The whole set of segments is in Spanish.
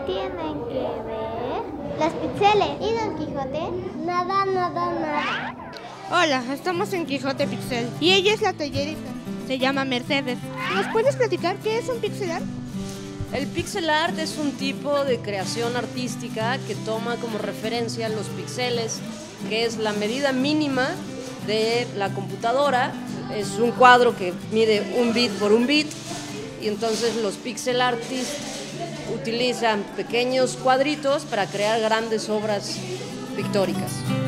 tienen que ver los pixeles? ¿Y Don Quijote? Nada. Hola, estamos en Quijote Pixel y ella es la tallerista. Se llama Mercedes. ¿Nos puedes platicar qué es un pixel art? El pixel art es un tipo de creación artística que toma como referencia los píxeles, que es la medida mínima de la computadora. Es un cuadro que mide 1 bit por 1 bit, y entonces los pixel artists utilizan pequeños cuadritos para crear grandes obras pictóricas.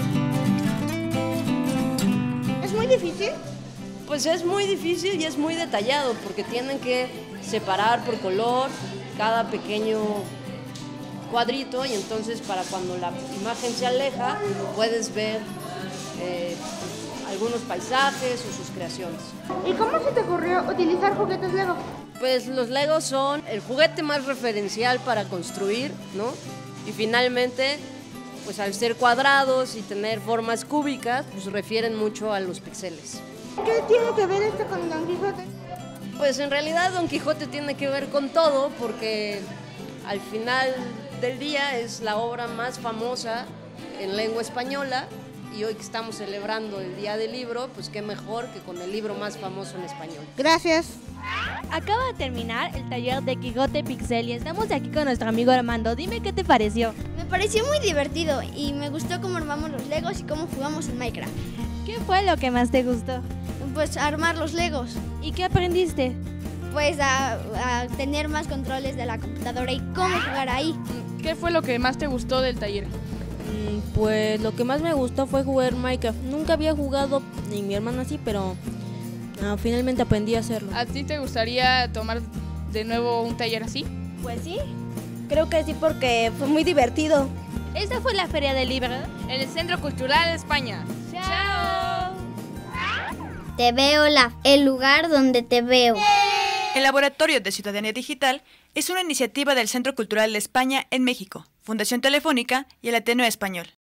¿Es muy difícil? Pues es muy difícil y es muy detallado porque tienen que separar por color cada pequeño cuadrito, y entonces para cuando la imagen se aleja puedes ver algunos paisajes o sus creaciones. ¿Y cómo se te ocurrió utilizar juguetes Lego? Pues los Legos son el juguete más referencial para construir, ¿no? Y finalmente, pues al ser cuadrados y tener formas cúbicas, pues refieren mucho a los píxeles. ¿Qué tiene que ver esto con Don Quijote? Pues en realidad Don Quijote tiene que ver con todo, porque al final del día es la obra más famosa en lengua española, y hoy que estamos celebrando el Día del Libro, pues qué mejor que con el libro más famoso en español. Gracias. Acaba de terminar el taller de Quijote Pixel y estamos aquí con nuestro amigo Armando. Dime qué te pareció. Me pareció muy divertido y me gustó cómo armamos los Legos y cómo jugamos en Minecraft. ¿Qué fue lo que más te gustó? Pues armar los Legos, ¿Y qué aprendiste? pues a tener más controles de la computadora y cómo jugar ahí. ¿Qué fue lo que más te gustó del taller? Pues lo que más me gustó fue jugar Minecraft. Nunca había jugado, ni mi hermana así, pero finalmente aprendí a hacerlo. ¿A ti te gustaría tomar de nuevo un taller así? Pues sí, creo que sí, porque fue muy divertido. Esta fue la Feria del Libro. En el Centro Cultural de España. ¡Chao! Te veo el lugar donde te veo. El Laboratorio de Ciudadanía Digital es una iniciativa del Centro Cultural de España en México, Fundación Telefónica y el Ateneo Español.